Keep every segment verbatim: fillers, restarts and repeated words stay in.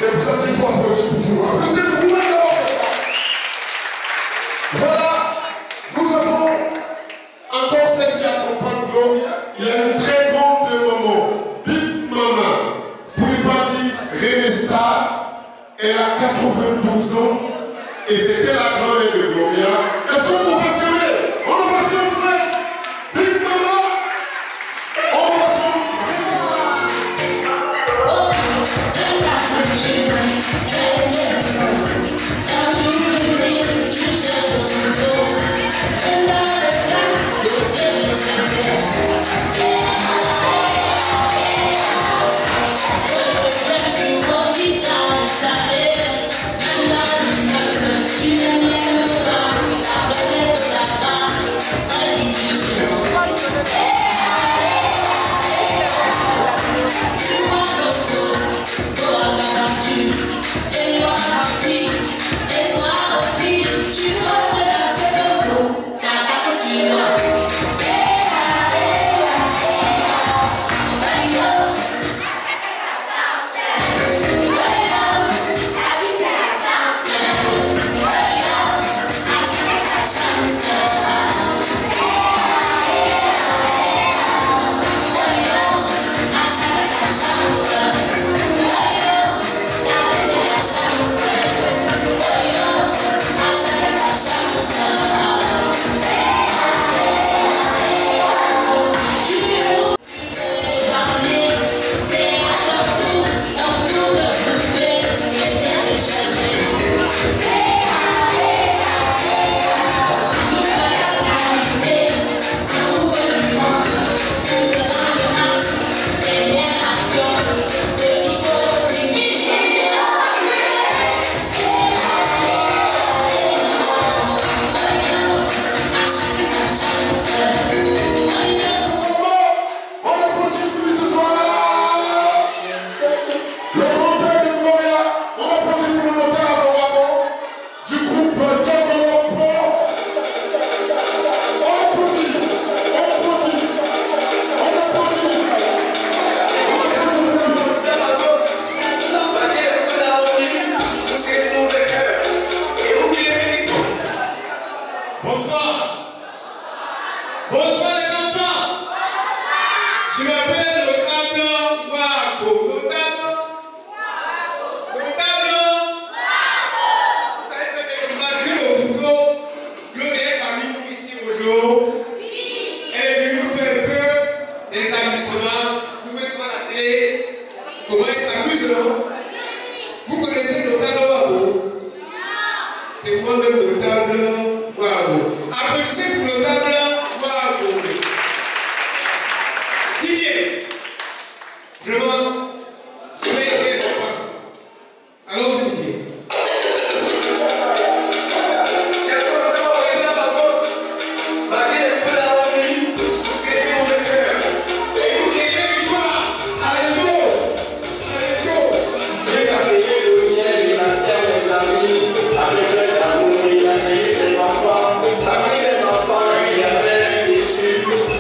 C'est pour ça qu'il faut applaudir pour vous. Applaudissez pour vous maintenant ce soir. Voilà, nous avons encore celle qui accompagne Gloria. Il y a une très grande maman, Big Mama, pour une partie Renesta. Elle a quatre-vingt-douze ans et c'était la grand-mère de Gloria. Est-ce qu'on peut passionner? On va passionner. Big Mama, on va passionner. Avec les enfants, avec les enfants, il y avait une issue.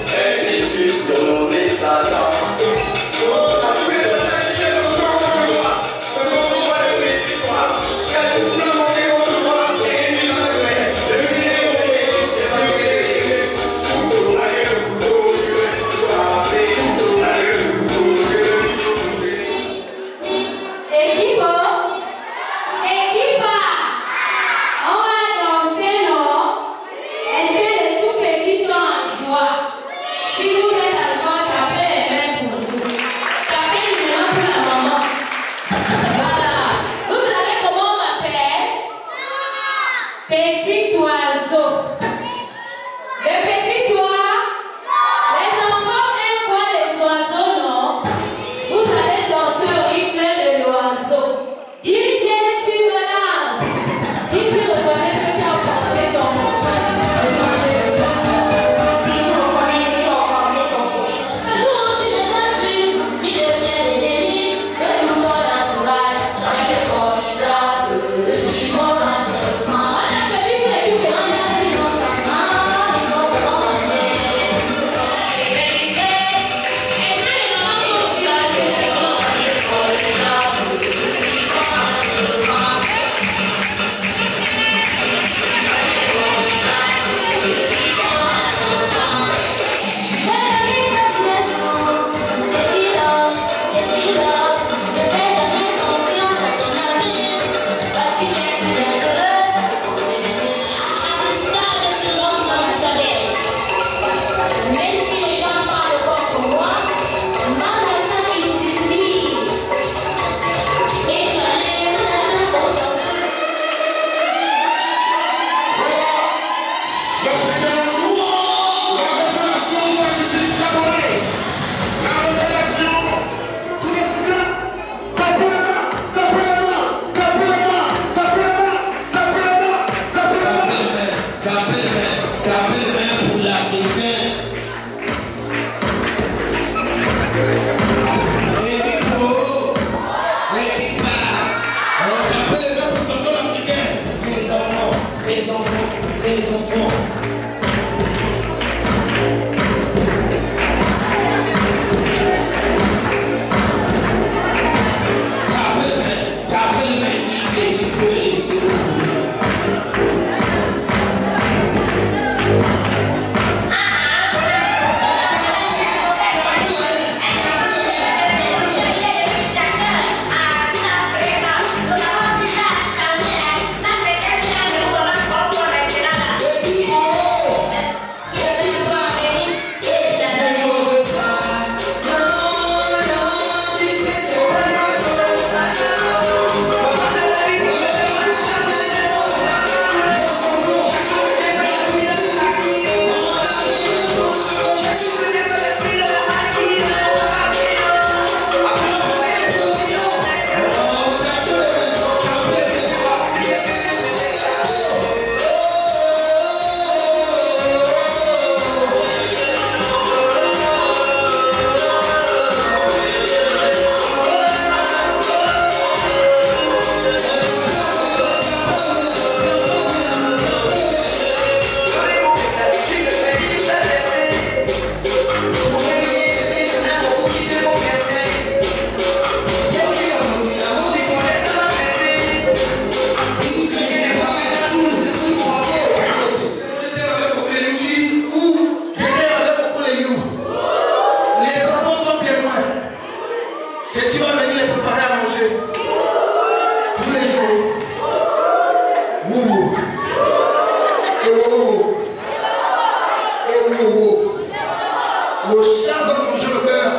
que tu vas venir les préparer à manger. Tous les jours. Wouhou. Et wouhou. Et wouhou. Le chat va manger le beurre.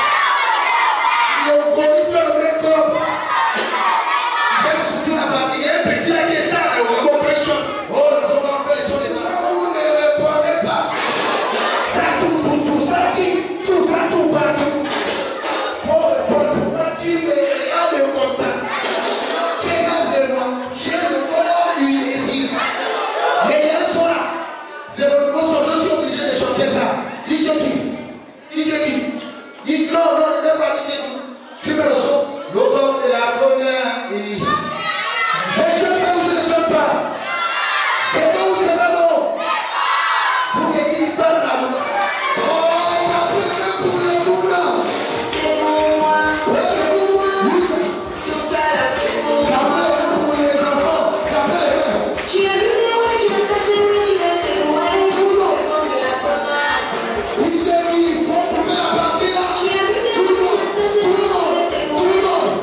Le gorille fait le make-up. J'aime surtout la partie. Il y a un petit là qui est là. Oh, les enfants fait les sons des parents. Vous ne répondez pas. Ça tout, tout, tout, ça tout, tout, ça tout, partout. Faut répondre pour moi. Tu me regardes comme ça. Tu es dans de moi. J'ai le corps du désir. Mais il y a un son là. C'est le nouveau son. Je suis obligé de chanter ça. D J qui D J qui dit non, non, ne mets pas D J qui. Tu mets le son. Le corps de la bonheur. Et... je chante ça ou je ne chante pas. C'est bon ou c'est pas bon? Vous ne dites pas la loi. Oh, on a pris le pour le monde. C'est pour moi. C'est pour moi. Tout ça là, c'est pour moi. Café pour les enfants. Café les mères. Tu as vu les ouais, tu as caché, mais tu laisses les ouais. Tout le monde. Oui, j'ai dit, il faut couper la partie là. Tout le monde. Tout le monde. Tout le monde.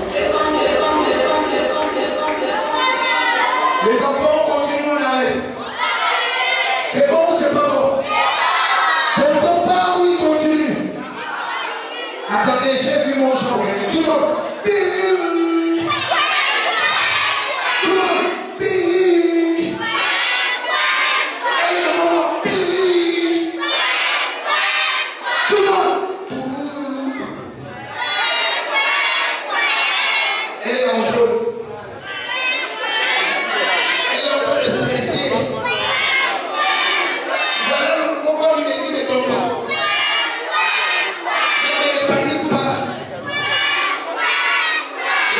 Les enfants continuent en arrêt. C'est bon ou c'est pas bon? Pour ton part, oui, continue. Attendez, j'ai vu mon champ. Tout le monde. Bii. Tout le monde. Bii. Allez, le moment. Bii. Tout le monde. Elle est en jaune. Elle est en train de se presser. Voilà le nouveau corps du désir de ton corps. Ne me panique pas.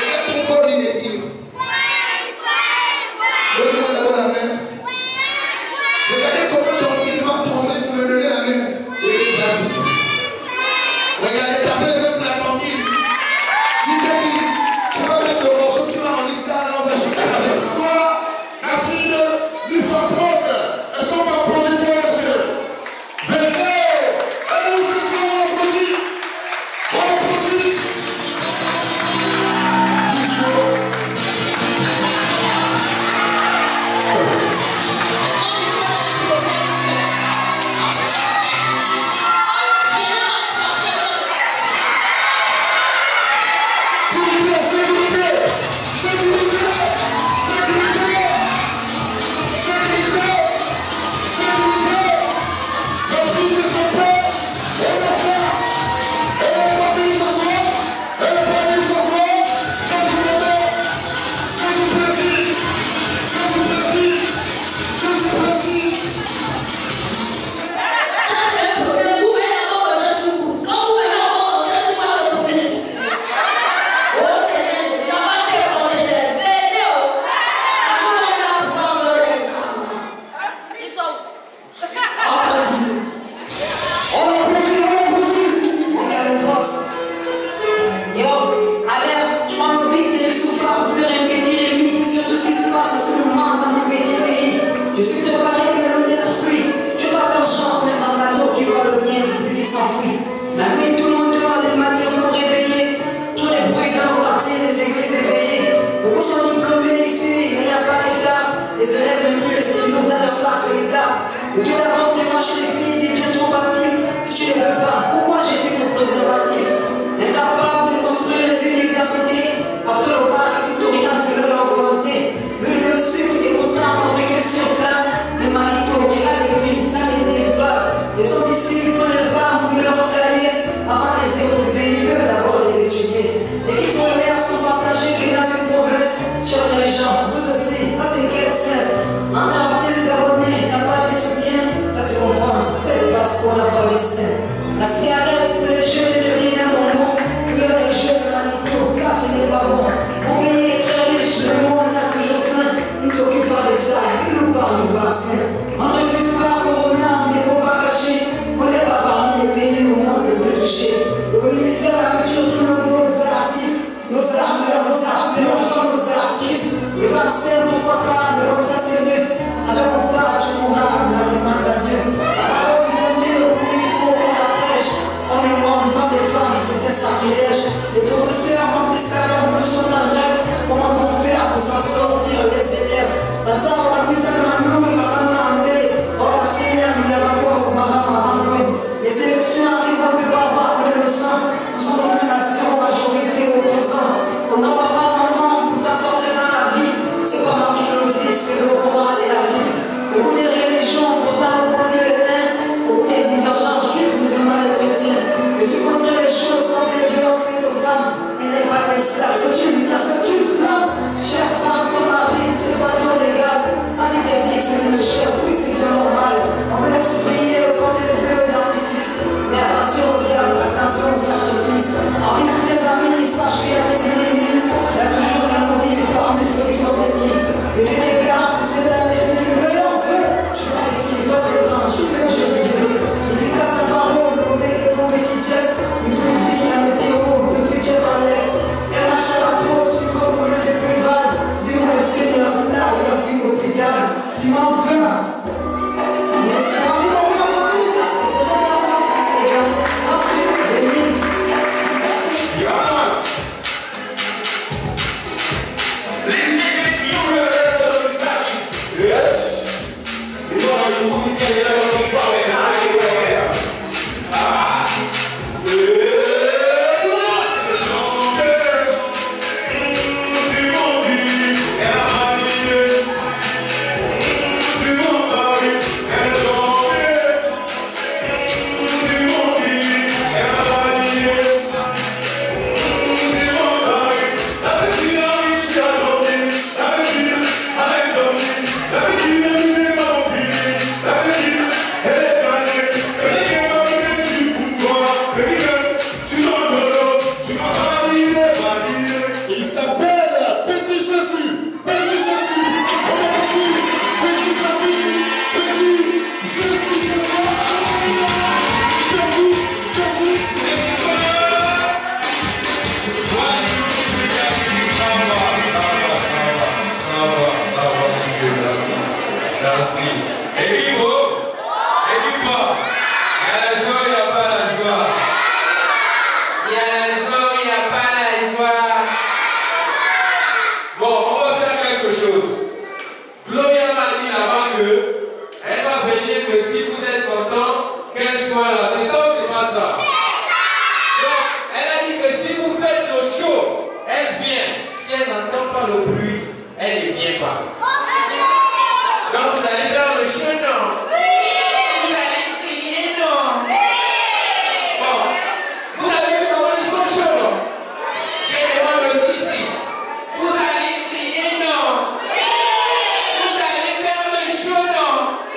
le bruit, elle ne vient pas. Donc vous allez faire le jeu, non? Vous allez crier, non? Bon, vous avez vu comment ils sont chauds, non? Je demande aussi ici. Vous allez crier, non? Vous allez faire le jeu, non?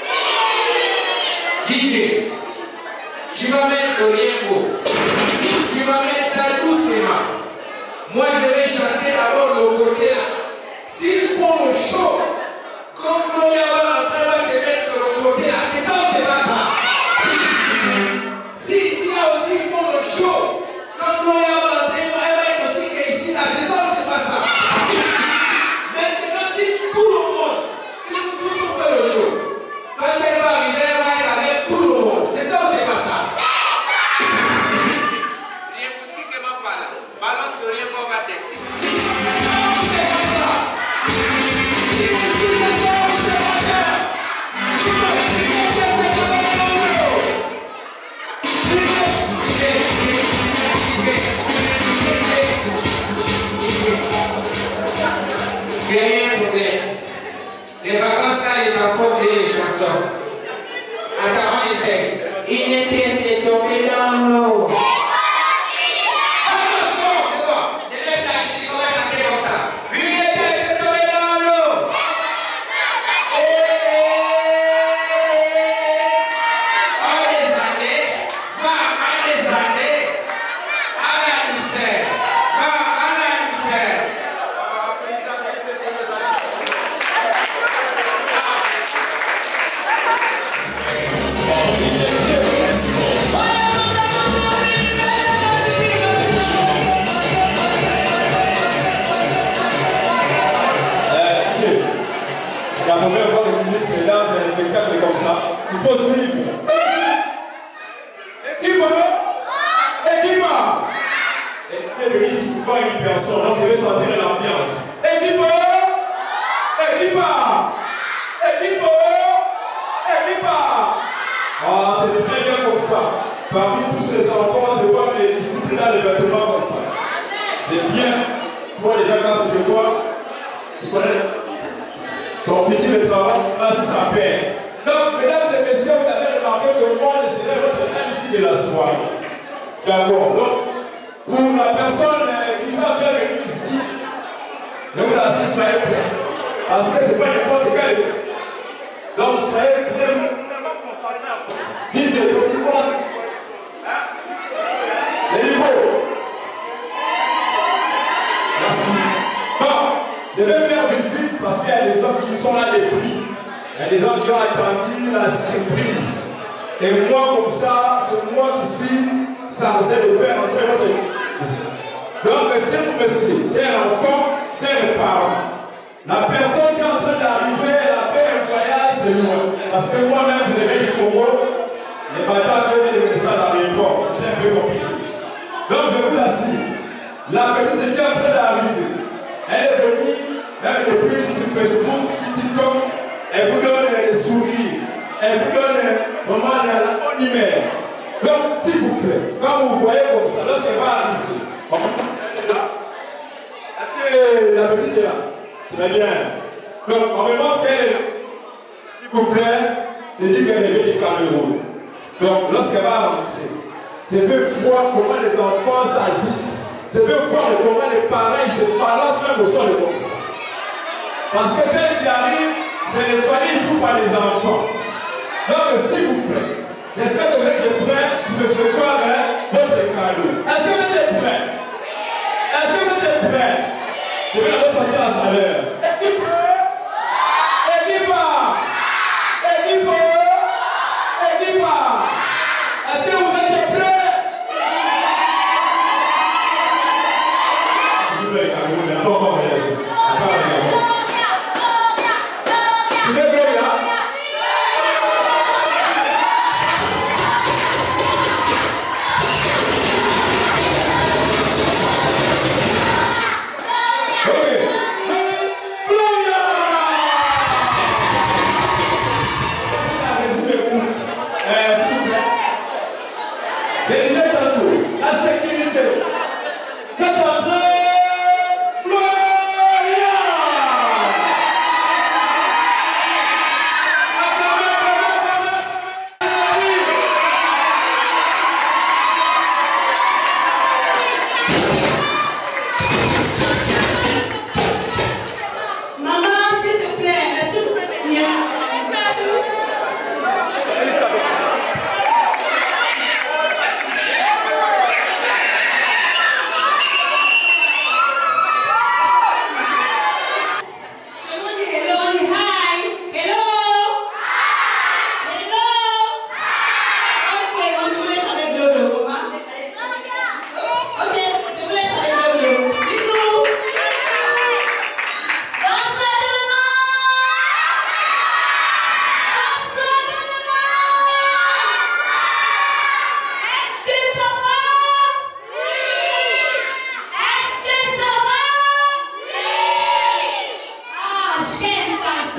D J, tu vas mettre le riengo. Tu vas mettre ça doucement. Moi, je vais chanter d'abord le côté là. S'ils font le show, quand Gloria va rentrer, va se mettre le côté là. C'est ça ou c'est pas ça? Si ici là aussi ils font le show, quand Gloria va rentrer, elle va être aussi qu'ici là. C'est ça ou c'est pas ça? Maintenant, si tout le monde, si nous tous on fait le show, quand elle va arriver, elle va être avec tout le monde. C'est ça ou c'est pas ça? Rien vous expliquez-moi pas là. Balance le rien qu'on va tester. Il y a un problème. Les vacances, ça, les enfants oublient les chansons. Attends, on essaie. Une pièce est tombée dans l'eau. La première fois que tu mixes c'est dans un spectacle comme ça, il faut suivre. Équipe Équipe Et l'église, pas une personne, donc je vais sentir l'ambiance. Équipe Équipe Équipe Équipe Ah, c'est très bien comme ça. Parmi tous ces enfants, je vois les disciples dans les vêtements comme ça. C'est bien. Moi, déjà, quand je te vois, tu connais ton petit de travail, ainsi ça perd. Donc, mesdames et messieurs, vous avez remarqué que moi, je serai votre M C de la soirée. D'accord. Donc, pour la personne qui nous a fait venir ici, ne vous assistez pas prêt. Parce que ce n'est pas n'importe quel. Donc, soyez vraiment concentrés. Dites, il faut les niveaux. Merci. Bon, je vais faire vite vite parce qu'il y a des hommes qui sont là les prix. Il y a des hommes qui ont attendu la surprise. Et moi, comme ça, c'est moi qui suis chargé de faire entrer votre église. Donc, c'est pour monsieur, c'est un enfant, c'est un parent. La personne qui est en train d'arriver, elle a fait un voyage de loin. Parce que moi-même, je viens du Congo. Les bâtards venaient de mener ça dans l'aéroport. C'était un peu compliqué. Donc, je vous assure, la petite qui est en train d'arriver, elle est venue, même depuis sur Facebook, sur TikTok, elle vous donne des sourires, elle vous donne vraiment la bonne humeur. Donc, s'il vous plaît, quand vous voyez comme ça, lorsqu'elle va arriver, est-ce que la petite est là? Très bien. Donc, on me demande qu'elle est là. S'il vous plaît, je dis qu'elle vient du Cameroun. Donc, lorsqu'elle va rentrer, je veux voir comment les enfants s'agitent. Je veux voir comment les parents se balancent même au sol de comme ça. Parce que celle qui arrive, c'est les familles pour pas les enfants. Donc, s'il vous plaît, j'espère que vous êtes prêts pour recevoir hein, votre cadeau. Est-ce que vous êtes prêts? Est-ce que vous êtes prêts? Je vais la ressentir la saveur. Équipe! Équipe! Équipe! Équipe! Est-ce que vous êtes prêts? Vous voulez les Cameroun, mais pas encore réagi. À part les Cameroun. Tu veux Gloria? Ok.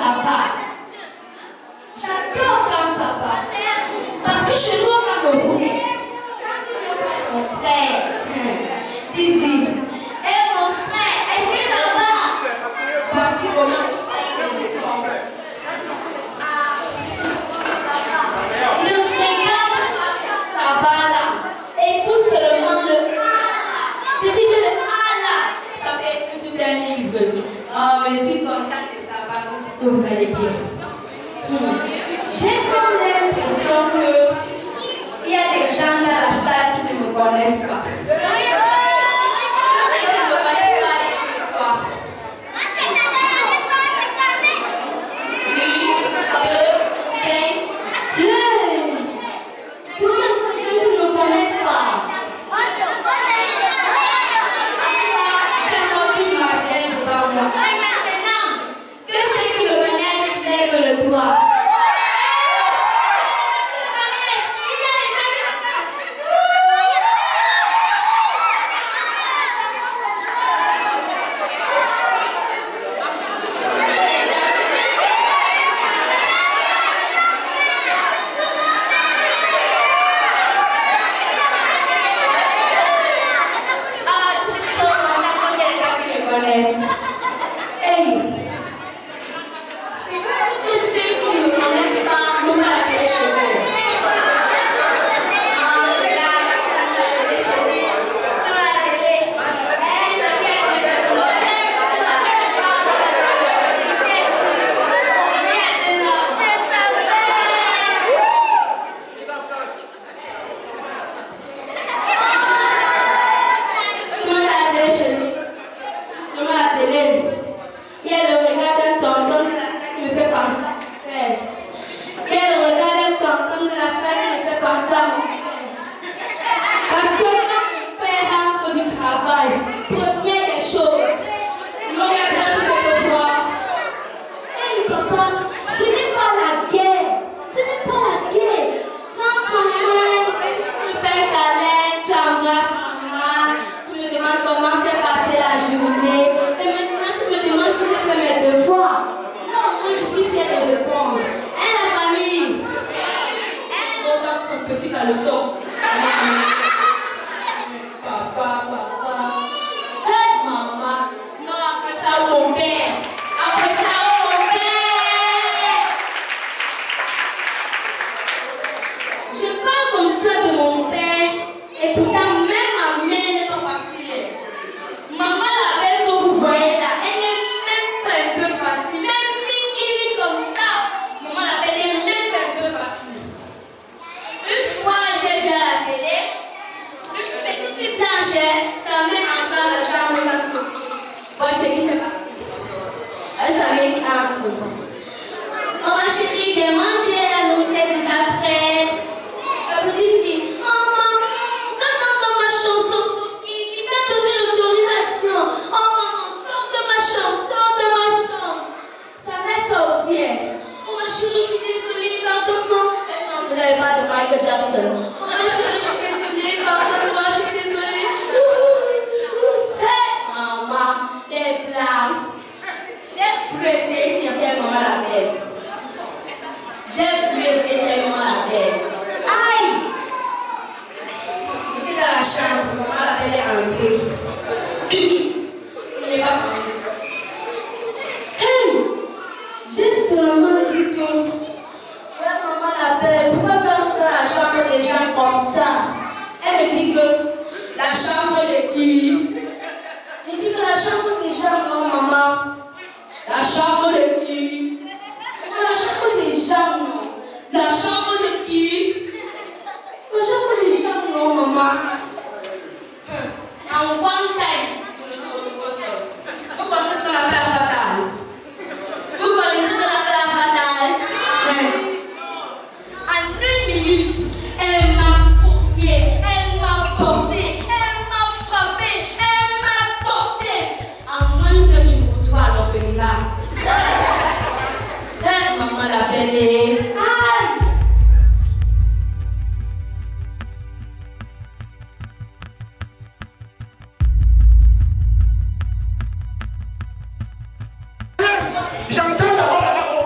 ça va. J'adore quand ça va. Parce que chez nous, au Cameroun, quand tu veux voir ton frère, tu dis, hé mon frère, est-ce que ça va? Voici comment le frère me répond. Ne regarde pas ça, ça va là. Écoute seulement le Allah. Je dis que le Allah, ça peut être tout un livre. Oh, mais je suis contente de savoir que vous allez bien. Hmm. J'ai comme l'impression qu'il y a des gens dans la salle qui ne me connaissent pas. Ceux qui ne me connaissent pas, les quoi? deux, cinq, hey! Tout le monde, les gens qui ne me connaissent pas. J'ai envie d'imaginer devant moi. Maintenant, que ceux qui me connaissent lèvent le doigt. J'entends d'abord là-bas,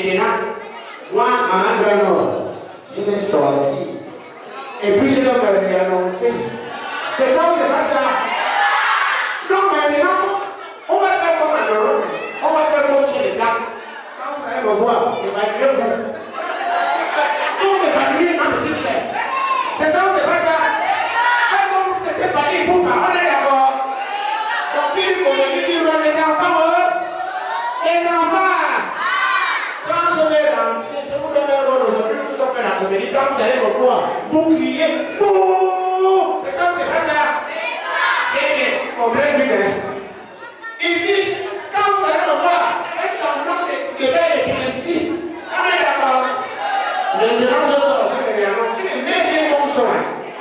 Maintenant, moi, à Andranor, je vais sortir. Et puis je vais me réannoncer. C'est ça ou c'est pas ça? Non, mais maintenant, on va faire comme en Europe. On va faire comme chez les Blancs. Quand vous allez me voir, évaluez-vous. Pour évaluer ma petite sœur. C'est ça ou c'est pas ça? Faites comme si c'était famille pour pas. On est d'accord? Donc, qui dit qu'on dit dire les enfants, eux? Les enfants! Quand je vais rentrer, je vous donne un rôle aujourd'hui, nous avons fait la comédie. Quand vous allez me voir, vous criez bouh! C'est ça ou c'est pas ça? C'est bien. Problème du bien. Ici, quand vous allez me voir, faites semblant de faire les principes. On est d'accord? Maintenant, je sors, je vais réannoncer. Tu ne mets rien comme soin.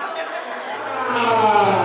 Ah!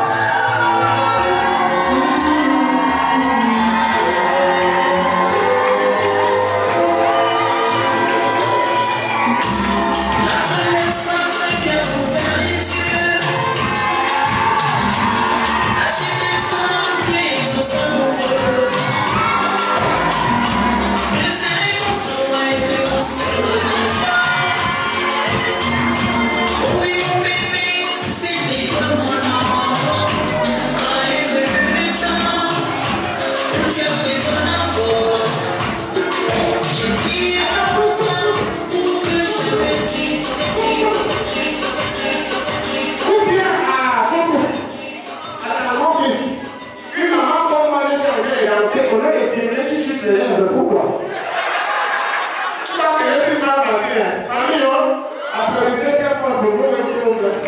Pourquoi? Parce que je suis mal passé. Ami, applaudissez très fort pour vous, s'il vous plaît.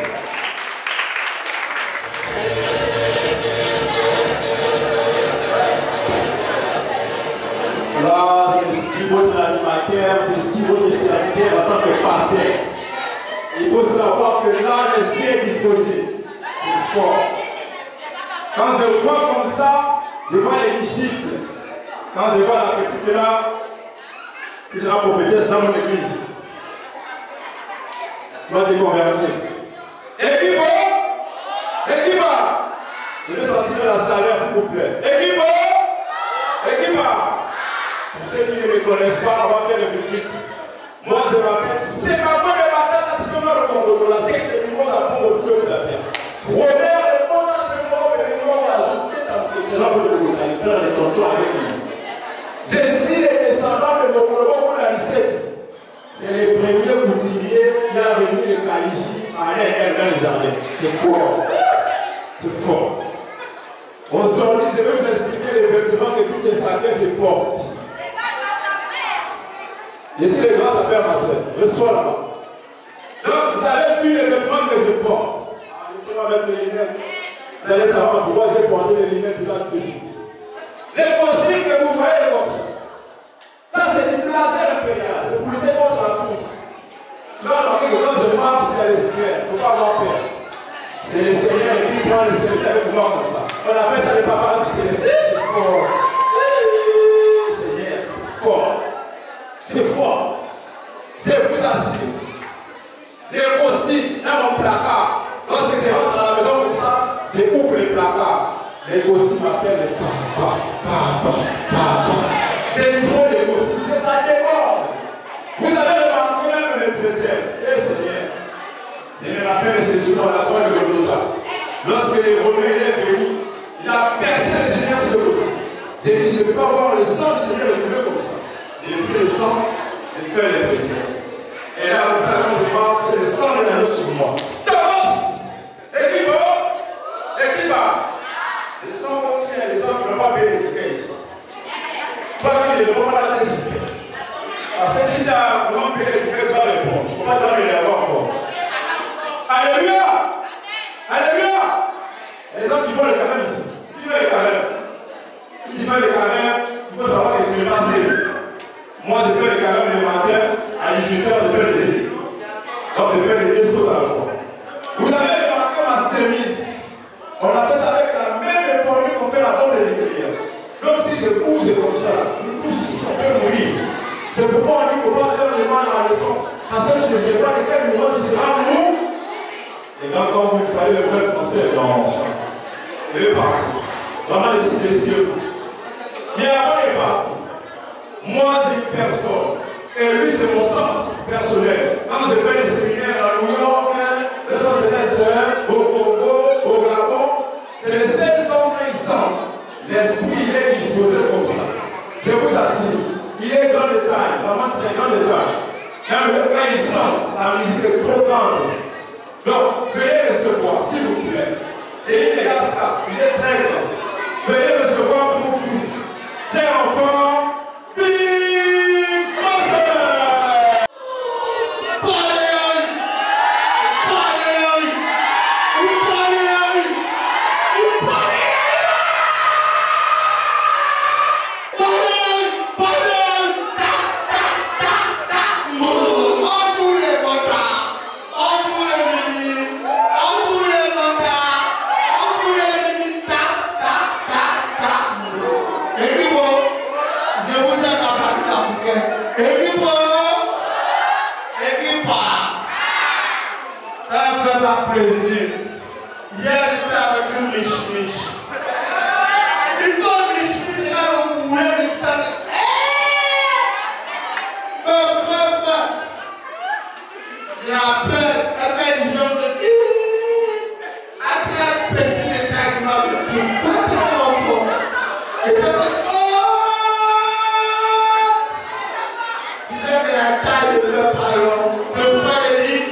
Là, je suis votre animateur, je suis votre serviteur en tant que pasteur. Il faut savoir que là, l'esprit est disposé. C'est fort. Quand je vois comme ça, je vois les disciples. Quand je vois la petite là, qui sera prophétesse dans mon église, tu vas te convertir. Équipe, équipe, je vais sentir la salaire s'il vous plaît. Équipe, équipe, pour ceux qui ne me connaissent pas, on va faire le public. Moi je m'appelle, c'est ma bonne matin, là c'est comme un recondo, la secte de niveau à prendre tout le monde appelle. Robert, le monde, c'est le monde, le monde, la zone, c'est un peu de monde, aller faire les tontons avec lui. Je suis les descendants de Mokolobo pour la dix-sept. C'est le premier boutillier qui a remis le calice à l'air dans les jardins. C'est fort. C'est fort. Aujourd'hui, je vais vous expliquer les vêtements que toutes les sacrés se portent. Je suis le grand sapeur, ma soeur. Je sois là-bas. Donc, vous avez vu les vêtements que je porte. Laissez-moi mettre les lunettes. Vous allez savoir pourquoi j'ai porté les lunettes là-dessus. Les costumes que vous voyez comme ça, ça c'est du blazer impérial, c'est pour lutter contre la foudre. Tu vas remarquer que quand je marche, c'est les éclairs, il ne faut pas avoir peur. C'est le Seigneur qui prend le Seigneur avec moi comme ça. On appelle ça les paparazzi célestes. C'est fort. Seigneur, c'est fort. C'est fort. Je vous assure. Les costumes dans mon placard, lorsque je rentre à la maison comme ça, je ouvre les placards. Les costumes m'appellent les papa, papa, papa. C'est trop les costumes, c'est ça déborde. Vous avez remarqué même les prétères. Eh Seigneur, je me rappelle ce jour dans la croix de Golgotha. Lorsque les Romains étaient venus, il a percé le Seigneur sur le côté. J'ai dit, je ne peux pas voir le sang du Seigneur couler comme ça. J'ai pris le sang, j'ai fait les prétères. Et là, comme ça, quand je marche, j'ai le sang de l'agneau sur moi. Équipe, équipe. Les gens comme si les gens ne peuvent pas payer les tickets ici. Pas que les gens là suspect. Parce que si tu as vraiment payé les tickets, tu vas répondre. Il ne faut pas t'en énerver encore. Alléluia! Alléluia! Il y a des gens qui font les carèmes ici. Qui fait les carèmes? Si tu fais les carèmes, il faut savoir que tu es passé. Moi, je fais les carèmes le matin, à dix-huit heures, je fais les études. Donc, je fais les deux choses à la fois. Vous avez remarqué ma chemise. On a fait ça avec la même formule qu'on fait la bombe de l'éclair. Donc si je pousse comme ça, je pousse ici, on peut mourir. C'est pourquoi on dit qu'il ne faut pas faire le mal à la leçon. Parce que tu ne sais pas de quel moment tu seras mou. Et quand, quand vous parlez le vrai français, non, je vais partir. Vraiment les yeux. Mais avant de partir, moi j'ai une personne Et lui, c'est mon centre personnel. Quand j'ai fait des séminaires à New York, Los Angeles, au Congo, au Gabon, c'est le seul son qu'ils sentent. L'esprit, il est disposé comme ça. Je vous assure, il est grand de taille, vraiment très grand de taille. Même le quand il sent, sa musique est trop grande. Donc, veuillez recevoir, s'il vous plaît. C'est une méga star, il est très grand. Veuillez recevoir pour vous. C'est enfant, Big Master. Plaisir. Hier, j'étais avec une miche-miche. Une bonne miche-miche, là, on voulait que ça. Eh! Euh, frère, frère. Je l'appelle, elle fait une jambe de. Après un petit détail qui m'a dit, tu peux ton enfant. Et ça fait. Oh! Tu sais que la taille ne fait pas long. C'est pourquoi elle dit.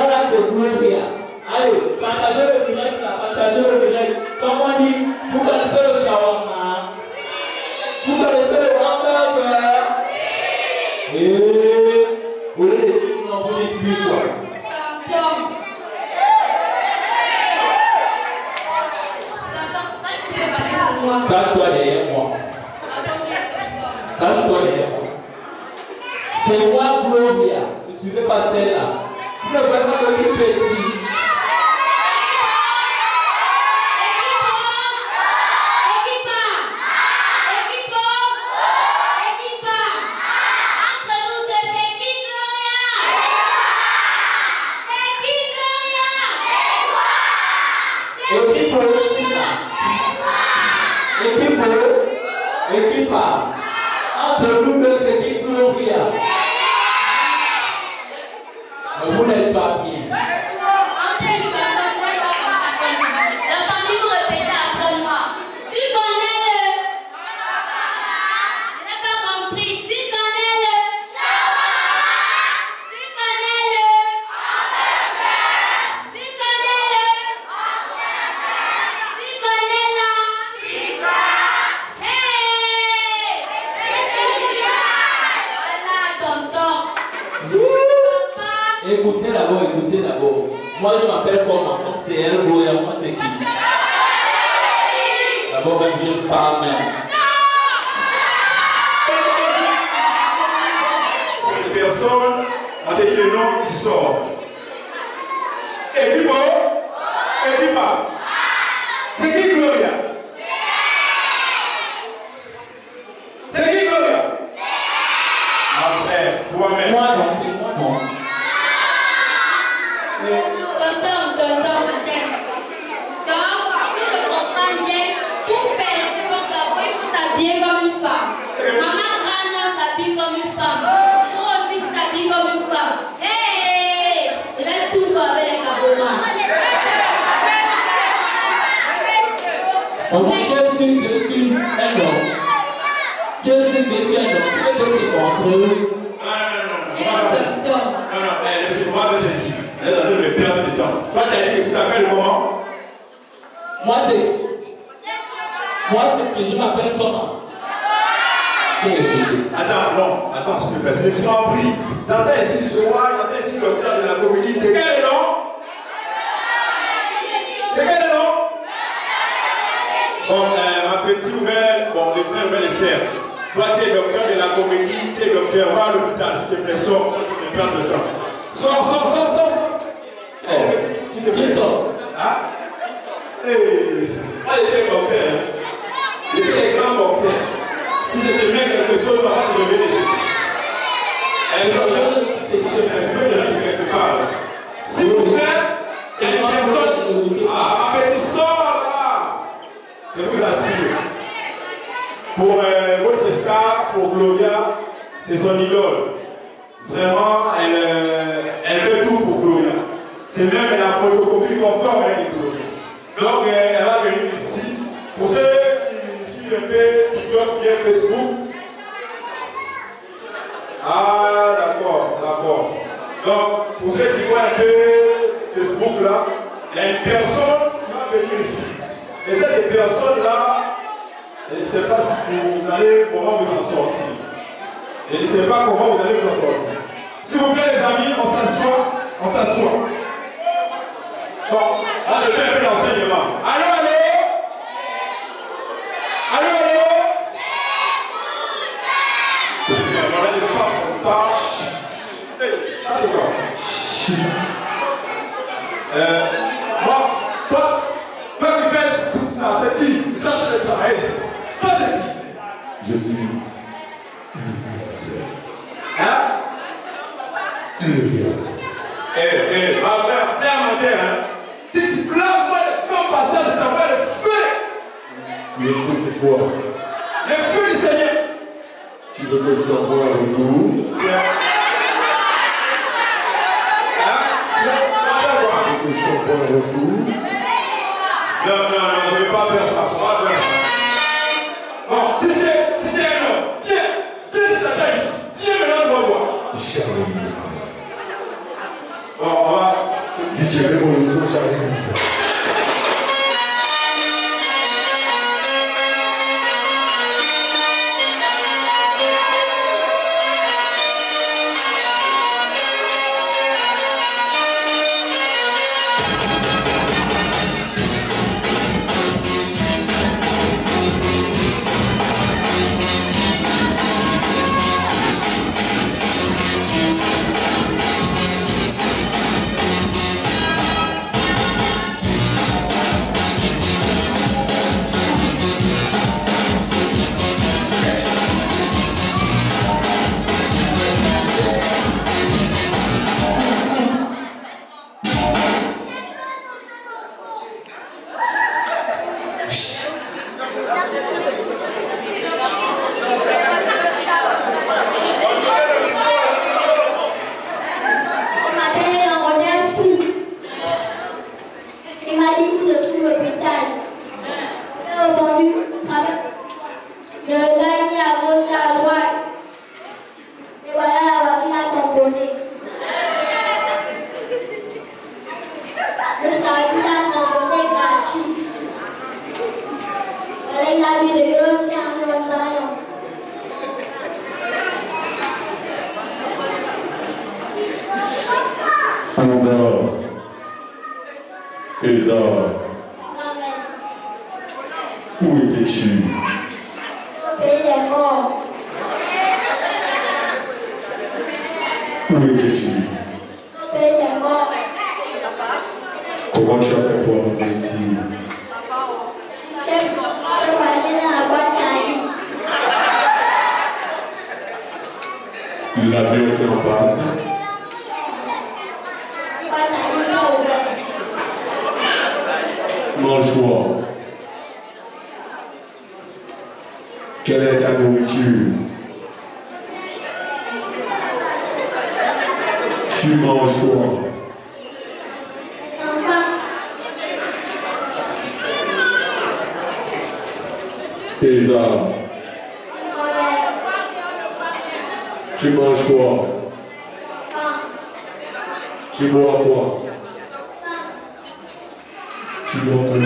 là, c'est Gloria. Allez, partagez le direct là, partagez le direct. Comme on dit, vous connaissez le shawarma. Vous connaissez le hamburger. Et vous voulez les filles, non, vous dites plus quoi. Cache-toi derrière moi. Cache-toi derrière moi. C'est moi, Gloria. Ne suivez pas celle-là. Vous ne voyez pas que je suis petit. Équipe, entre nous deux, c'est qui Gloria. Vous n'êtes pas bien. En plus, quand on ne pas comme ça, la famille vous répétez après moi. Tu connais le. Je n'ai pas compris. Tu connais le. Tu connais le. Tu connais le. Tu connais la. Écoutez d'abord, écoutez d'abord. Moi je m'appelle comment? Comme c'est elle, Gloria, moi c'est qui? D'abord même je parle même. Les personnes ont dit le nom qui sort. Edipo, Edipa. C'est qui Gloria? C'est qui Gloria? Mon frère, toi-même. Moi non, c'est moi non. Tonton, tonton, attends. Donc, si je comprends bien, pour percer votre travail, il faut s'habiller comme une femme. Maman grand-mère s'habille comme une femme. Moi aussi, tu t'habilles comme une femme. Hey! Je vais tout faire avec les cabomas. On dit je suis, je suis un homme. Je suis, je suis un homme. Tu veux donner des contrôles? Non, non, non, Et non. tonton. Non, non, mais le petit moment, c'est ici. Elle a donné le perdre de temps. Toi, tu as dit que tu t'appelles comment? Moi c'est. Moi c'est que je m'appelle comment? Attends, non, attends, s'il te plaît, c'est le petit pris. T'entends ici ce soir, t'entends ici le docteur de la comédie. C'est quel le nom? C'est quel le nom? Bon, euh, ma petite nouvelle, bon, les frères, mais les sœurs. Toi, tu es docteur de la comédie, tu es docteur, va à l'hôpital, s'il te plaît, sors, tu te perds de temps. Sors, sors, sors, sors, sors. Eh, tu te plaît, sors. Hein? Eh, moi, j'étais boxeur. J'étais un grand boxeur. Si je te mets quelque chose, papa, tu devais laisser. Eh, non, je peux te dire quelque part. S'il vous plaît, il y a une personne. Ah, ma petite soeur, là. Je vous assure. Pour euh, votre star, pour Gloria, c'est son idole. Vraiment, elle, euh, elle fait tout pour Gloria. C'est même la photocopie conforme de Gloria. Donc, euh, elle va venir ici. Pour ceux qui suivent un peu TikTok, bien Facebook. Ah, d'accord, d'accord. Donc, pour ceux qui voient un peu Facebook là, il y a une personne qui va venir ici. Et cette personne-là, je ne sais pas si vous allez, comment vous en sortir. Je ne sais pas comment vous allez vous en sortir. S'il vous plaît, les amis, on s'assoit. On s'assoit. Bon, là, je fais un peu d'enseignement. Allô, allô? Allô, allô? On va descendre comme ça. Hey, ça c'est quoi? Euh, moi, toi, toi qui fais ça, c'est qui? Ça c'est le travail. Toi c'est qui? Je suis. Hein? Eh, eh, ma frère, tiens mon terre, hein. Si tu blâmes moi le temps pasteur, c'est t'envoies le feu. Le feu, c'est quoi? Le feu du Seigneur. Tu veux que je t'envoie un retour? Hein? Tu veux que je t'envoie un retour? Non, non, non, je ne vais pas faire ça. On va faire ça. Bon, si c'est si c'est un homme, tiens, tiens, c'est ta taille ici. Tiens, maintenant, tu vas voir. Jamais. Bon, on va. Je vais mon leçon, j'arrive. Où étais-tu? Au pays des morts. Où étais-tu? Au pays des morts. Comment tu as fait pour arriver ici? Je suis parti dans la boîte à nuit. L'avion était en panne. La boîte à nuit pas ouverte. Mange-moi. Quelle est ta nourriture? Tu manges quoi? Tes armes. Tu manges quoi? Tu bois quoi? Tu bois quoi?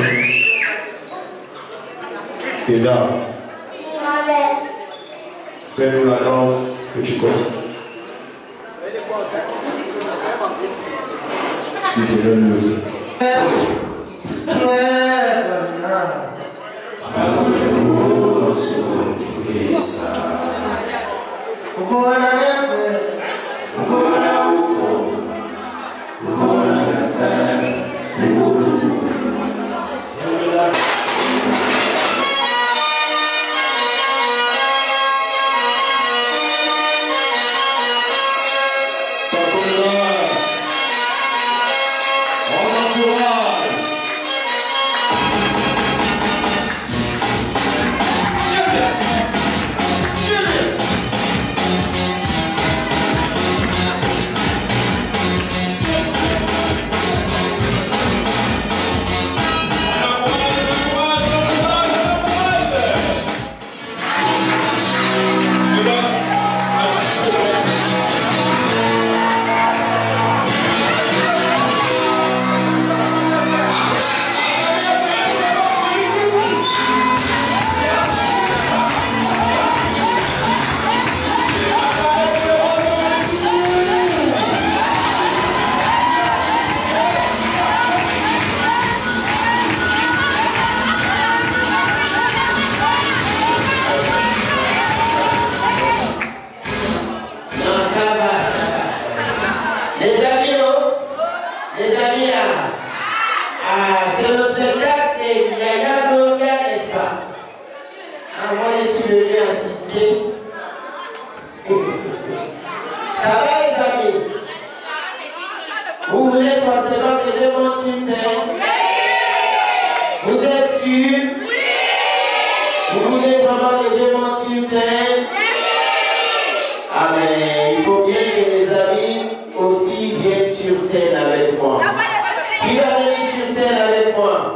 Tes armes. Fais-nous la danse que tu connais. Il te donne le feu.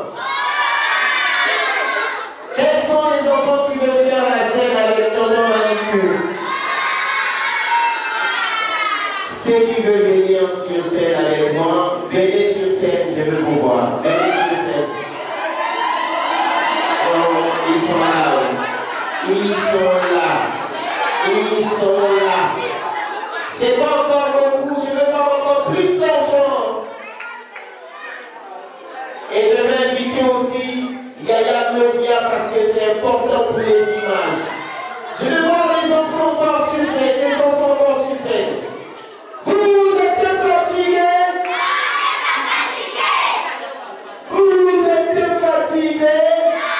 Quels sont les enfants qui veulent faire la scène avec ton nom magnifique? Et je vais inviter aussi Yaya Gloria parce que c'est important pour les images. Je vais voir les enfants encore sur scène, les enfants encore sur scène. Vous êtes fatigués? Vous êtes fatigués?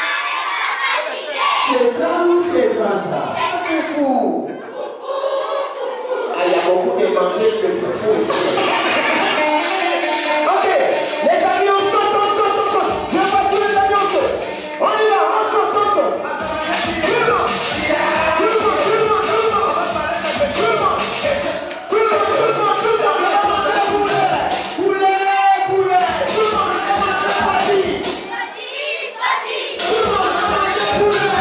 C'est ça ou c'est pas ça? Foufou. Ah, il y a beaucoup de mangeuses de foufou ici. Ok, les amis, on saute, on saute, on saute. Je veux pas tous les amis, on saute. On y va, on saute, on saute. Tout le monde, tout le monde, tout le monde, tout le monde. Tout le monde, tout le monde, tout le monde, tout le monde. On va commencer à couler. Couler, couler. Tout le monde, on va commencer à partir. Tout le monde, on va commencer à couler.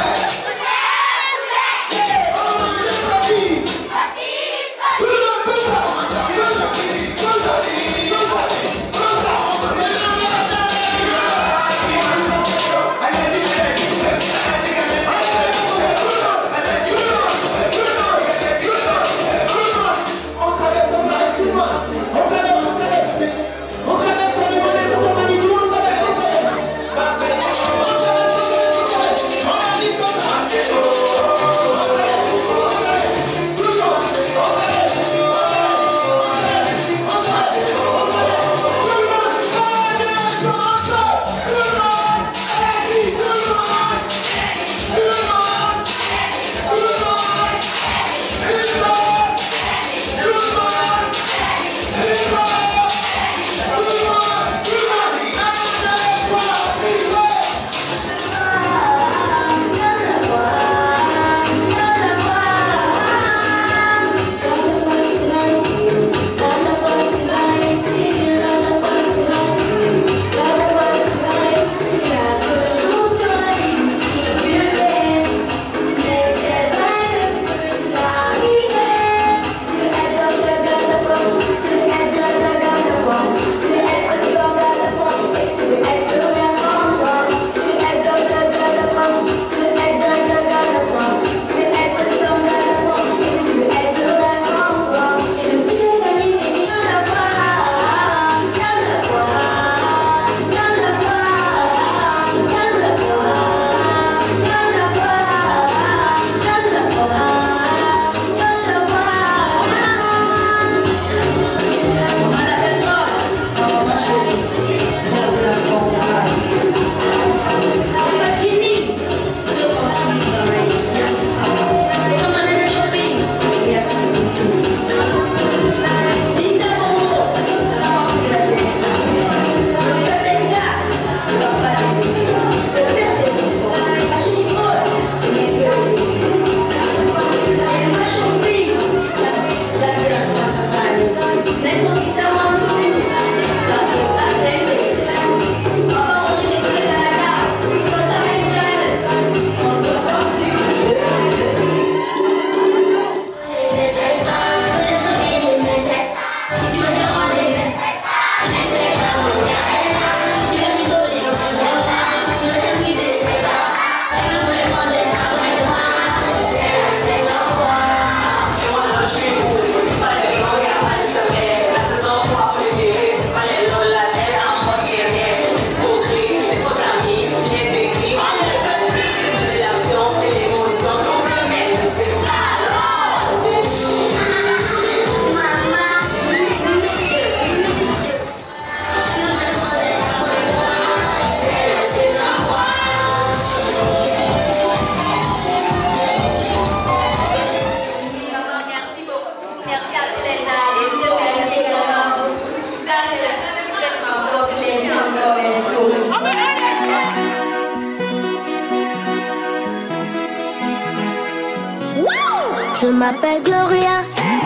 Je m'appelle Gloria,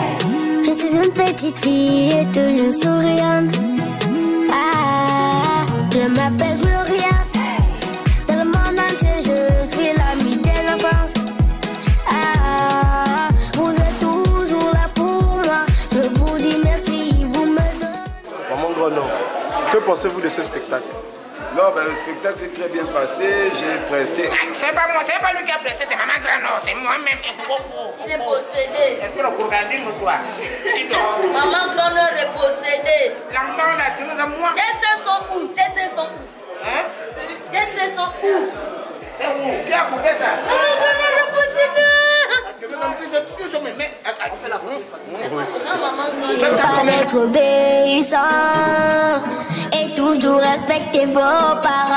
je suis une petite fille et toujours souriante. Ah, je m'appelle Gloria, dans le monde entier je suis l'amie des enfants. Ah, vous êtes toujours là pour moi, je vous dis merci, vous me donnez. Maman Grandon, que pensez-vous de ce spectacle? Non, ben le spectacle s'est très bien passé, j'ai presté. C'est pas moi, c'est pas lui qui a pressé, c'est Maman Grandon, c'est moi-même. Il est possédé. Est-ce que le courant dit nous toi? Maman Grandon est possédée. L'enfant là, tu nous as moi. Tes seins sont où? Tes seins sont où? fou. C'est où? Qui a coupé ça? On est le possédé. Je dois être obéissant et toujours respecter vos parents.